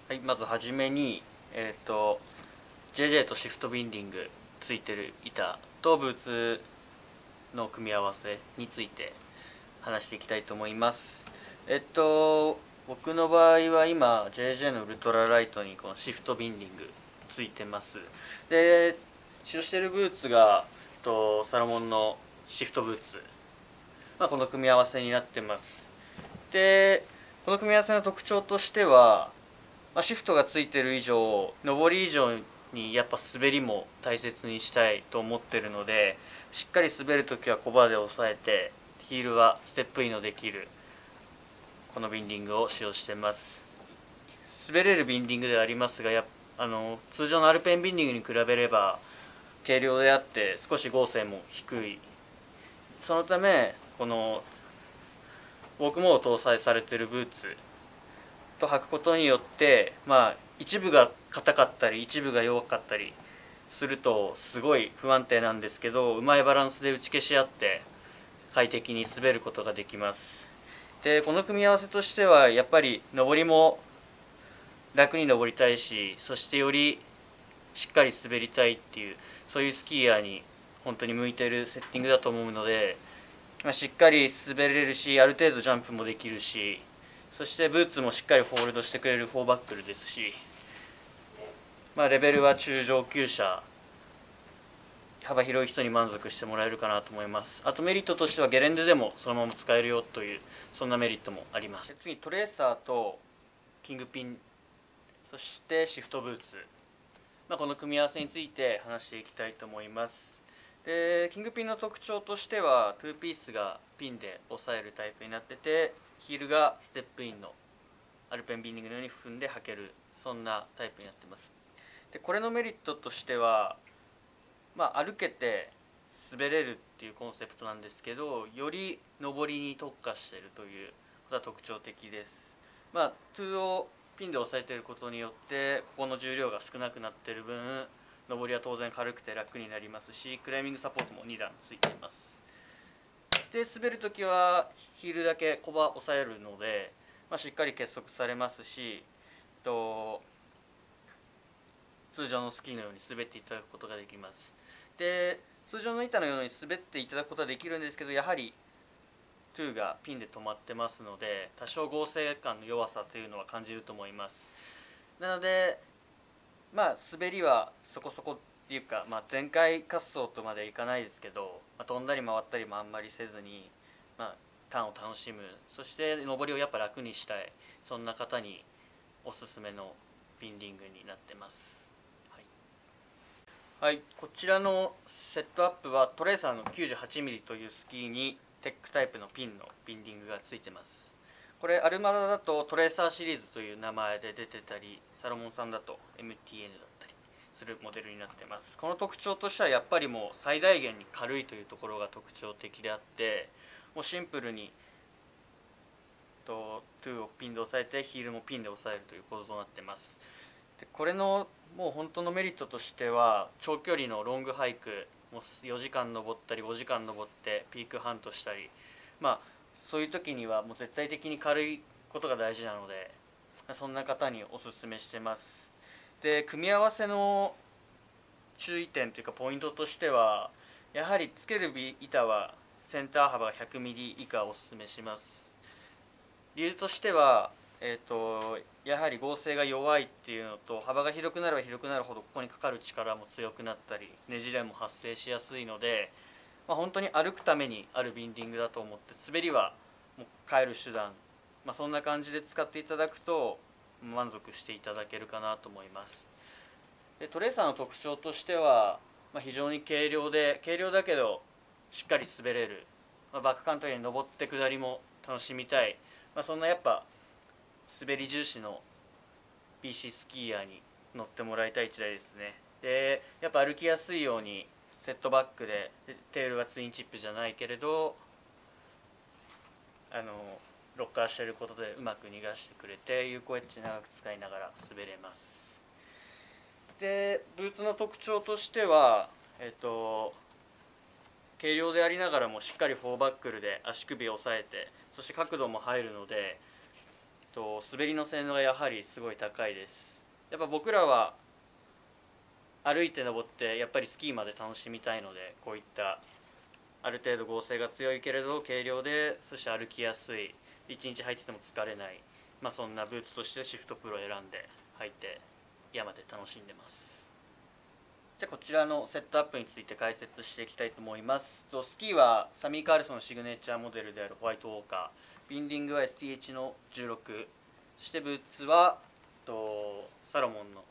はい、まずはじめに、JJ とシフトビンディングついてる板とブーツの組み合わせについて話していきたいと思います。僕の場合は今 JJ のウルトラライトにこのシフトビンディングついてます。で、使用してるブーツがサロモンのシフトブーツ、この組み合わせになってます。で、この組み合わせの特徴としては、シフトがついてる以上上り以上にやっぱ滑りも大切にしたいと思ってるので、しっかり滑るときは小バで押さえて、ヒールはステップインのできるこのビンディングを使用しています。滑れるビンディングではありますが、通常のアルペンビンディングに比べれば軽量であって少し剛性も低い。そのためこのウォークモード搭載されているブーツと履くことによって、一部が硬かったり一部が弱かったりするとすごい不安定なんですけど、うまいバランスで打ち消し合って快適に滑ることができます。で、この組み合わせとしてはやっぱり上りも楽に登りたいし、そしてよりしっかり滑りたいっていう、そういうスキーヤーに本当に向いているセッティングだと思うので、しっかり滑れるし、ある程度ジャンプもできるし、そしてブーツもしっかりホールドしてくれる4バックルですし、レベルは中上級者、幅広い人に満足してもらえるかなと思います。あとメリットとしてはゲレンデでもそのまま使えるよという、そんなメリットもあります。次、トレーサーとキングピン、そしてシフトブーツ、この組み合わせについて話していきたいと思います。で、キングピンの特徴としては2ピースがピンで押さえるタイプになってて、ヒールがステップインのアルペンビンディングのように踏んで履ける、そんなタイプになってます。で、これのメリットとしては、歩けて滑れるっていうコンセプトなんですけど、より上りに特化しているということが特徴的です。2をピンで押さえていることによってここの重量が少なくなっている分、上りは当然軽くて楽になりますし、クライミングサポートも2段ついています。で、滑るときはヒールだけ小バ押さえるので、しっかり結束されますし、通常のスキーのように滑っていただくことができます。で、通常の板のように滑っていただくことはできるんですけど、やはり2がピンで止まってますので、多少剛性感の弱さというのは感じると思います。なので、滑りはそこそこっていうか、全開滑走とまではいかないですけど、飛んだり回ったりもあんまりせずに、ターンを楽しむ、そして上りをやっぱ楽にしたい、そんな方におすすめのビンディングになってます。はい、こちらのセットアップはトレーサーの 98mm というスキーにテックタイプのピンのビンディングがついてます。これアルマダだとトレーサーシリーズという名前で出てたり、サロモンさんだと MTN だったりするモデルになってます。この特徴としてはやっぱりもう最大限に軽いというところが特徴的であって、もうシンプルに2をピンで押さえてヒールもピンで押さえるという構造になってます。で、これのもう本当のメリットとしては、長距離のロングハイクもう4時間登ったり5時間登ってピークハントしたり、そういう時にはもう絶対的に軽いことが大事なので、そんな方におすすめしてます。で、組み合わせの注意点というかポイントとしては、やはりつける板はセンター幅が 100mm 以下をおすすめします。理由としては、やはり剛性が弱いっていうのと、幅が広くなれば広くなるほどここにかかる力も強くなったりねじれも発生しやすいので、本当に歩くためにあるビンディングだと思って、滑りはもう変える手段、そんな感じで使っていただくと満足していただけるかなと思います。で、トレーサーの特徴としては、非常に軽量だけどしっかり滑れる、バックカントリーに登って下りも楽しみたい、そんなやっぱ滑り重視の BC スキーヤーに乗ってもらいたい1台ですね。で、やっぱ歩きやすいようにセットバックで、テールはツインチップじゃないけれどロッカーしてることでうまく逃がしてくれて、有効エッジ長く使いながら滑れます。で、ブーツの特徴としては、軽量でありながらもしっかり4バックルで足首を押さえて、そして角度も入るので、 滑りの性能がやはりすごい高いです。やっぱ僕らは歩いて登ってやっぱりスキーまで楽しみたいので、こういったある程度剛性が強いけれど軽量で、そして歩きやすい、一日履いてても疲れない、そんなブーツとしてシフトプロを選んで履いて山で楽しんでます。じゃあこちらのセットアップについて解説していきたいと思います。スキーはサミー・カールソンのシグネチャーモデルであるホワイトウォーカー、ビンディングは STH の16、そしてブーツはサロモンの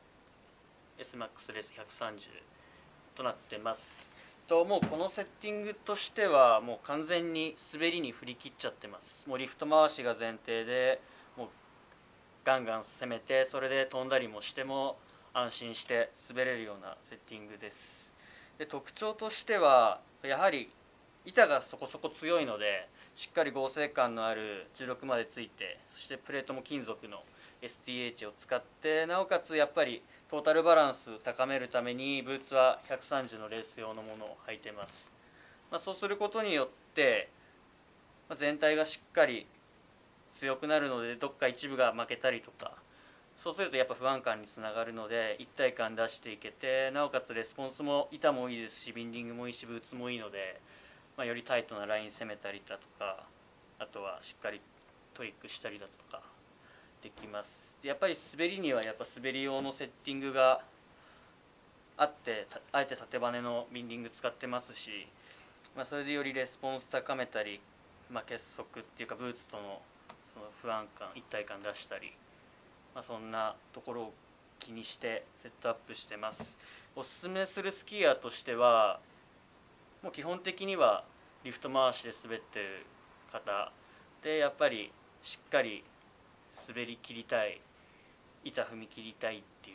SMAX レース130となってます。もうこのセッティングとしてはもう完全に滑りに振り切っちゃってます。もうリフト回しが前提で、もうガンガン攻めて、それで飛んだりもしても安心して滑れるようなセッティングです。で、特徴としてはやはり板がそこそこ強いので、しっかり剛性感のある16までついて、そしてプレートも金属の STH を使って、なおかつやっぱりトータルバランスを高めるためにブーツは130のレース用のものを履いてます。そうすることによって全体がしっかり強くなるので、どっか一部が負けたりとか、そうするとやっぱ不安感につながるので、一体感出していけて、なおかつレスポンスも板もいいですし、ビンディングもいいし、ブーツもいいので、よりタイトなライン攻めたりだとか、あとはしっかりトリックしたりだとかできます。やっぱり滑りにはやっぱ滑り用のセッティングがあって、あえて縦バネのビンディング使ってますし、それでよりレスポンス高めたり、結束っていうかブーツとのその不安感、一体感出したり、そんなところを気にしてセットアップしてます。おすすめするスキーヤーとしては、もう基本的にはリフト回しで滑ってる方で、やっぱりしっかり滑り切りたい、板踏み切りたいっていう、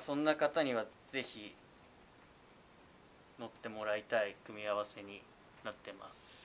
そんな方にはぜひ乗ってもらいたい組み合わせになってます。